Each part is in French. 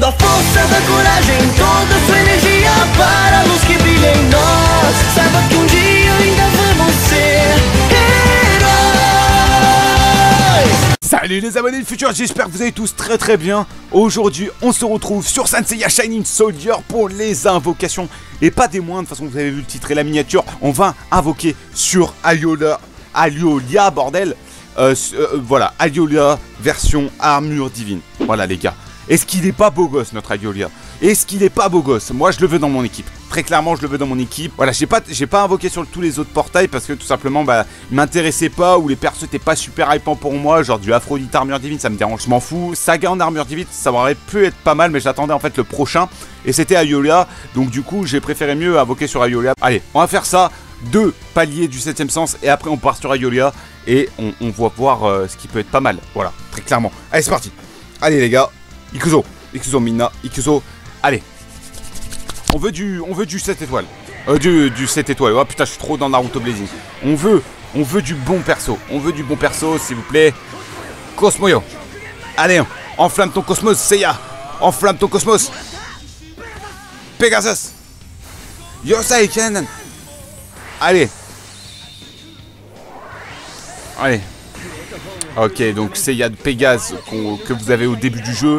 a força da coragem, toda a sua energia para a luz que brilha em nós. Saiba que dia ainda vamos ser heróis. Salut les abonnés du futur, j'espère que vous allez tous très bien. Aujourd'hui, on se retrouve sur Saint Seiya Shining Soldier pour les invocations. Et pas des moindres, de toute façon vous avez vu le titre et la miniature. On va invoquer sur Aliolia, bordel. Voilà, Aliolia version armure divine. Voilà les gars. Est-ce qu'il est pas beau gosse notre Aliolia? Est-ce qu'il est pas beau gosse? Moi je le veux dans mon équipe. Très clairement je le veux dans mon équipe. Voilà, j'ai pas invoqué sur tous les autres portails parce que tout simplement bah ils m'intéressaient pas ou les persos étaient pas super hypants pour moi. Genre du Aphrodite armure divine ça me dérange, je m'en fous. Saga en armure divine ça aurait pu être pas mal mais j'attendais en fait le prochain. Et c'était Aliolia. Donc du coup j'ai préféré mieux invoquer sur Aliolia. Allez, on va faire ça. 2 paliers du 7ème sens et après on part sur Aliolia. Et on va voir ce qui peut être pas mal. Voilà, très clairement. Allez c'est parti. Allez les gars. Ikuzo Mina, Ikuzo. Allez. On veut du 7 étoiles. Du 7 étoiles. Oh putain, je suis trop dans Naruto Blazing. On veut du bon perso. On veut du bon perso, s'il vous plaît. Cosmoyo. Allez, enflamme ton cosmos, Seiya. Enflamme ton cosmos. Pegasus. Yosai Kenan. Allez. Allez. Ok, donc Seiya de Pégase que vous avez au début du jeu.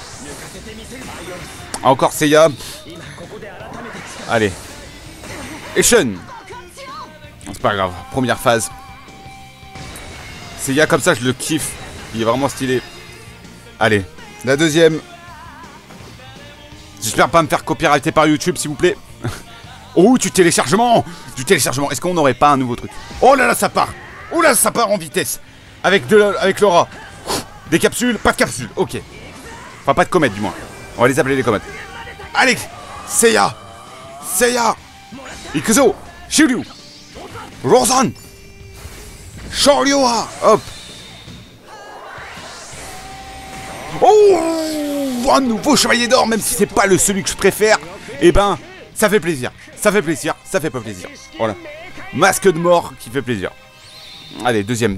Encore Seiya. Allez. Et Shun. C'est pas grave. Première phase. Seiya comme ça, je le kiffe. Il est vraiment stylé. Allez. La deuxième. J'espère pas me faire copyrighter par YouTube, s'il vous plaît. Oh, du téléchargement. Du téléchargement. Est-ce qu'on n'aurait pas un nouveau truc? Oh là là, ça part. Oh là, ça part en vitesse. Avec l'aura. Des capsules. Pas de capsules. Ok. Enfin, pas de comètes, du moins. On va les appeler les comètes. Allez. Seiya. Seiya. Ikuzo. Shiryu. Rosan. Shoryuha. Hop. Oh, un nouveau chevalier d'or, même si c'est pas celui que je préfère. Eh ben, ça fait plaisir. Ça fait plaisir. Ça fait pas plaisir. Voilà. Masque de mort qui fait plaisir. Allez, deuxième.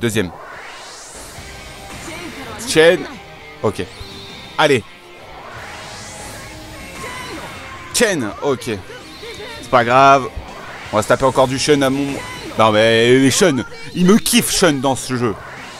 Chen. Ok. Allez. Chen. Ok. C'est pas grave. On va se taper encore du Shun à mon... Non mais les Shun. Ils me kiffent Shun dans ce jeu.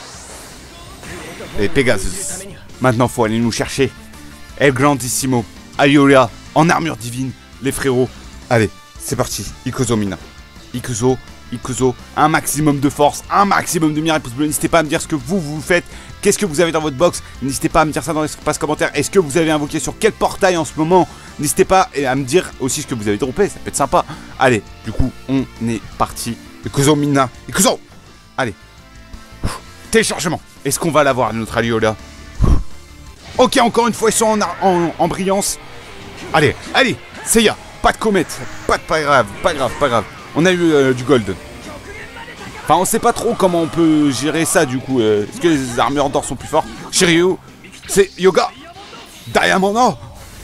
Et Pegasus. Maintenant faut aller nous chercher. El Grandissimo. Aliolia. En armure divine. Les frérots. Allez. C'est parti. Ikuzo Mina. Ikuzo. Un maximum de force, un maximum de miracle. N'hésitez pas à me dire ce que vous faites. Qu'est-ce que vous avez dans votre box? N'hésitez pas à me dire ça dans l'espace commentaire. Est-ce que vous avez invoqué sur quel portail en ce moment? N'hésitez pas à me dire aussi ce que vous avez droppé, ça peut être sympa. Allez, du coup, on est parti. Ikuzo Mina, Ikuzo. Allez. Téléchargement. Est-ce qu'on va l'avoir, notre Aliolia? Ok, encore une fois, ils sont en brillance. Allez, Seiya. Pas de comète. Pas grave. On a eu du gold. Enfin, on sait pas trop comment on peut gérer ça du coup. Est-ce que les armures d'or sont plus forts? Shiryu, c'est Yoga. Diamond.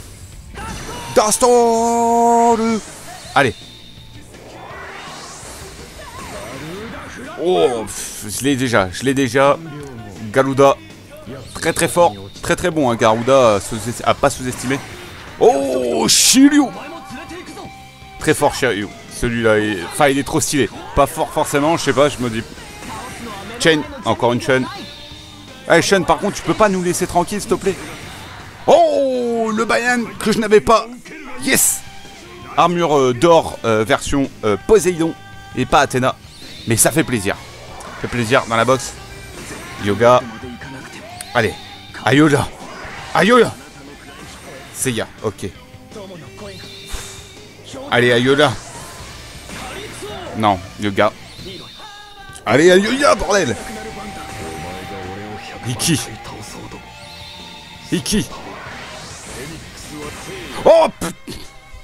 Dastoru. Allez. Oh, je l'ai déjà. Garuda. Très fort. Très bon, hein, Garuda. À pas sous-estimer. Oh, Shiryu. Très fort, Shiryu. Celui-là, il est trop stylé. Pas fort forcément, je sais pas, je me dis... Chen, encore une Shun. Allez, Shun, par contre, tu peux pas nous laisser tranquille, s'il te plaît. Oh, le Bayan que je n'avais pas. Yes. Armure d'or, version Poséidon. Et pas Athéna. Mais ça fait plaisir. Ça fait plaisir dans la box. Yoga. Allez. Aliolia. Seiya, ok. Allez, Aliolia. Non, Yoga. Allez, Yoga, bordel. Iki. Oh putain.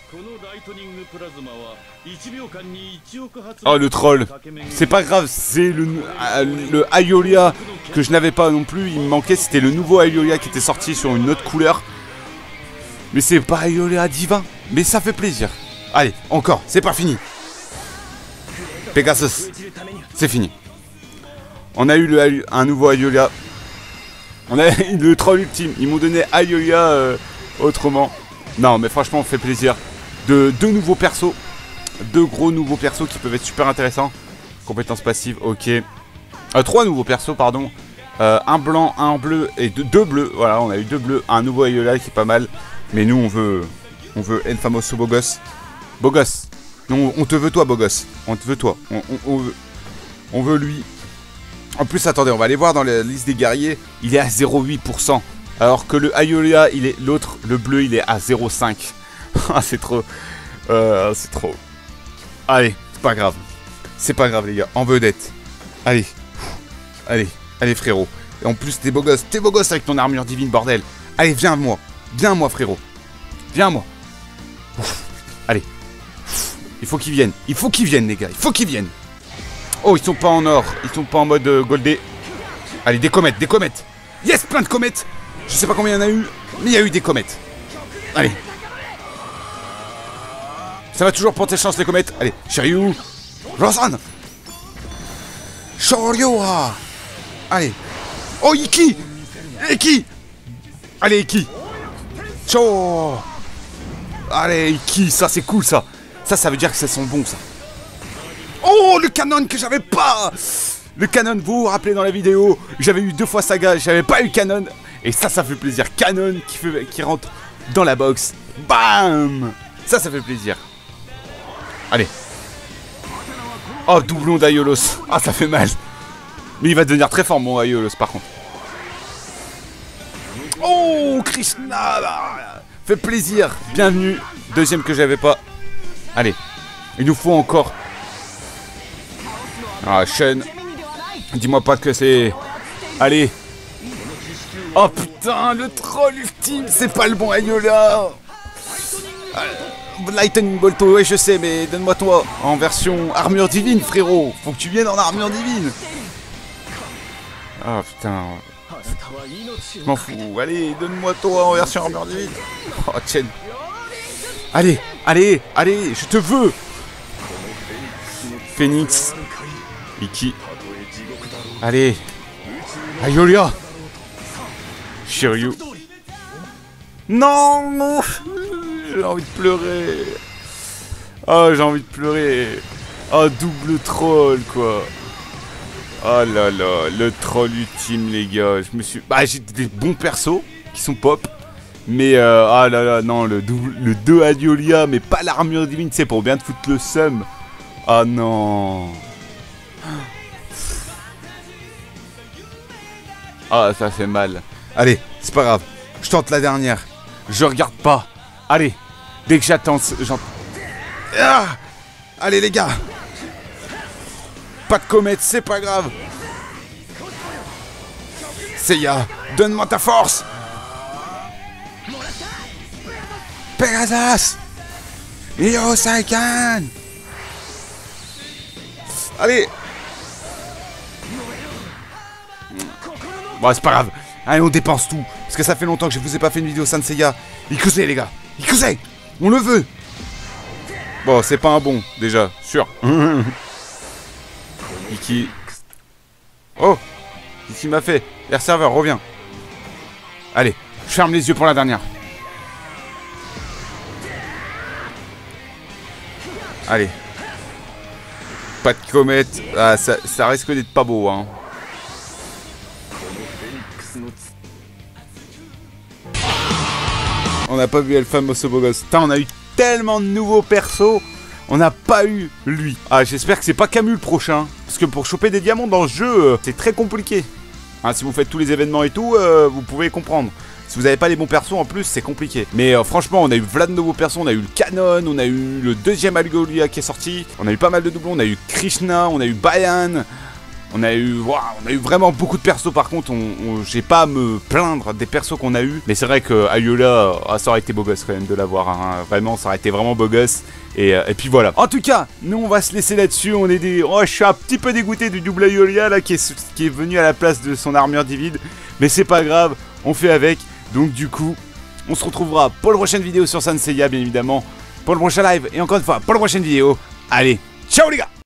Oh le troll. C'est pas grave, c'est le Aliolia que je n'avais pas non plus. Il me manquait, c'était le nouveau Aliolia qui était sorti sur une autre couleur. Mais c'est pas Aliolia divin. Mais ça fait plaisir. Allez, encore, c'est pas fini. Pegasus, c'est fini. On a eu un nouveau Aliolia. On a eu le troll ultime. Ils m'ont donné Aliolia autrement. Non, mais franchement, on fait plaisir. Deux nouveaux persos. 2 gros nouveaux persos qui peuvent être super intéressants. Compétences passives, ok. 3 nouveaux persos, pardon. Un blanc, un bleu et 2 bleus. Voilà, on a eu 2 bleus. Un nouveau Ayolia qui est pas mal. Mais nous, on veut El Famoso beau gosse. Beau gosse. Non, on te veut toi, beau gosse. On te veut toi. On veut lui. En plus, attendez, on va aller voir dans la liste des guerriers. Il est à 0,8%. Alors que le Ayolia, l'autre, le bleu, il est à 0,5%. Ah, c'est trop. C'est trop. Allez, c'est pas grave. C'est pas grave, les gars. En vedette. Allez. Allez, frérot. Et en plus, t'es beau gosse. T'es beau gosse avec ton armure divine, bordel. Allez, viens à moi. Viens à moi, frérot. Viens à moi. Allez. Il faut qu'ils viennent. Il faut qu'ils viennent, les gars. Il faut qu'ils viennent. Oh, ils sont pas en or. Ils sont pas en mode goldé. Allez, des comètes, des comètes. Yes, plein de comètes. Je sais pas combien il y en a eu, mais il y a eu des comètes. Allez. Ça va toujours pour tes chances, les comètes. Allez, Shiryu. Rosan. Shoryu. Allez. Oh, Iki. Iki. Allez, Iki. Cho. Allez, Iki. Ça, c'est cool, ça. Ça veut dire que ça sent bon, ça. Oh, le canon que j'avais pas. Le canon, vous vous rappelez dans la vidéo, j'avais eu 2 fois Saga, j'avais pas eu canon. Et ça fait plaisir. Canon qui rentre dans la box. Bam. Ça fait plaisir. Allez. Oh, doublon d'Aiolos. Ah, ça fait mal. Mais il va devenir très fort, mon Aiolos, par contre. Oh, Krishna. Fait plaisir. Bienvenue. Deuxième que j'avais pas. Allez. Il nous faut encore. Ah, Shen. Dis-moi pas que c'est... Allez. Oh, putain, le troll ultime. C'est pas le bon Ayolia. Lightning Bolt, ouais, je sais, mais donne-moi toi en version armure divine, frérot. Faut que tu viennes en armure divine. Ah, putain. Je m'en fous. Allez, donne-moi toi en version armure divine. Oh, Chen. Allez, je te veux. Phoenix. Iki. Allez. Ayolia. Shiryu. Non. J'ai envie de pleurer. Oh, j'ai envie de pleurer. Oh, double troll, quoi. Oh là là, le troll ultime, les gars. j'ai des bons persos qui sont pop. Mais, ah là là, non, le 2 Ayolia, mais pas l'armure divine, c'est pour bien te foutre le seum. Ah non. Ah, ça fait mal. Allez, c'est pas grave. Je tente la dernière. Je regarde pas. Allez, dès que j'attends... Ah, allez, les gars. Pas de comète, c'est pas grave. Seiya, donne-moi ta force. Pegasus. Yo Saikan. Allez. Bon, c'est pas grave. Allez, on dépense tout. Parce que ça fait longtemps que je vous ai pas fait une vidéo Sanseiya. Ikuse, les gars. Ikuse. On le veut. Bon, c'est pas un bon, déjà. Sûr. Iki. Oh. Iki m'a fait. Air serveur, reviens. Allez, je ferme les yeux pour la dernière. Allez. Pas de comète. Ah, ça risque d'être pas beau, hein. On n'a pas vu El Famoso beau gosse. Putain, on a eu tellement de nouveaux persos. On n'a pas eu lui. Ah, j'espère que c'est pas Camus le prochain. Parce que pour choper des diamants dans le jeu, c'est très compliqué. Hein, si vous faites tous les événements et tout, vous pouvez comprendre. Si vous n'avez pas les bons persos en plus, c'est compliqué. Mais franchement, on a eu plein de nouveaux persos. On a eu le Canon, on a eu le deuxième Ayolia qui est sorti. On a eu pas mal de doublons. On a eu Krishna, on a eu Bayan. On a eu vraiment beaucoup de persos. Par contre, j'ai pas à me plaindre des persos qu'on a eu. Mais c'est vrai que Ayolia, ça aurait été beau gosse quand même de l'avoir. Hein. Vraiment, ça aurait été vraiment beau gosse. Et puis voilà. En tout cas, nous on va se laisser là-dessus. On est je suis un petit peu dégoûté du double Ayolia là qui est venu à la place de son armure divine. Mais c'est pas grave, on fait avec. Donc du coup, on se retrouvera pour la prochaine vidéo sur Sanseiya, bien évidemment. Pour le prochain live et encore une fois pour la prochaine vidéo. Allez, ciao les gars!